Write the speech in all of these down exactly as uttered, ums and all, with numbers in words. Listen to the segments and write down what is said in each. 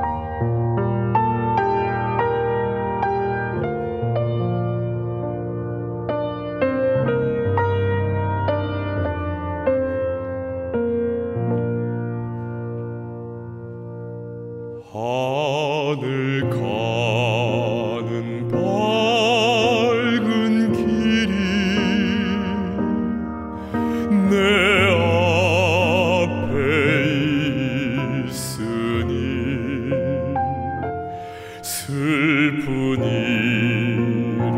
하늘 가는 밝은 길이 내 앞에 있으니 슬픈 일을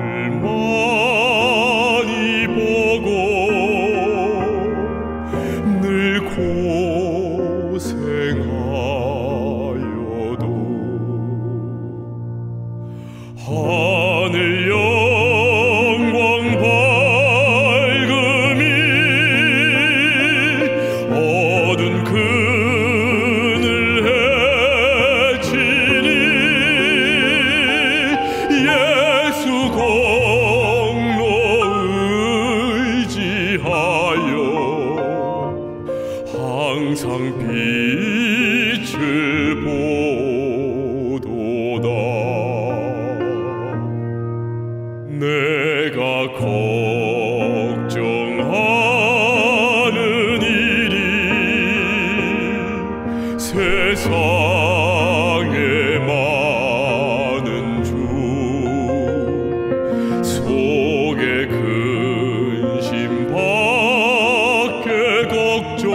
많이 보고 늘 고생하여도 하늘 영광 밝음이 어두운 그늘 해치니 예수 공로 의지하여 항상 빛을 보도다. 내가 걱정하는 일이 세상에 많은 중 속에 근심 밖에 걱정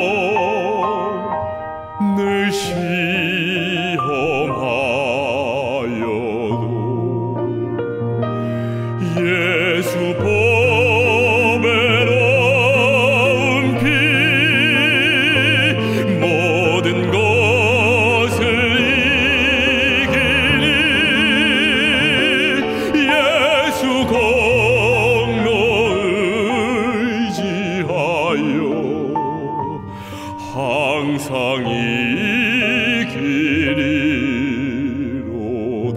늘 시험하여도 예수 보배로운 피 모든 것을 이기니 예수 공로 의지하여 항상 이기리로다.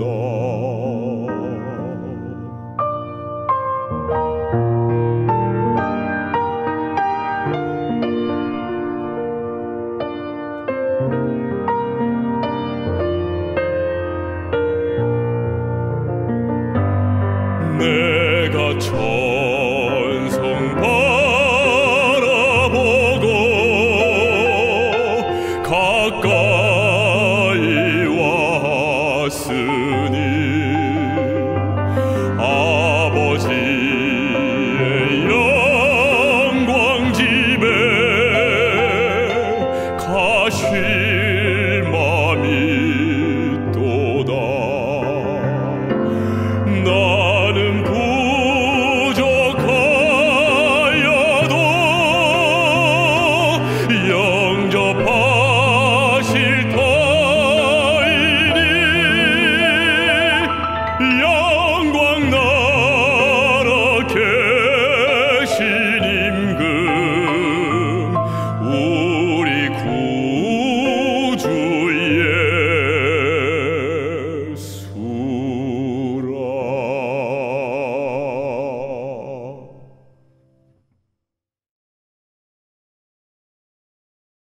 내가 천성 바라보고 가까이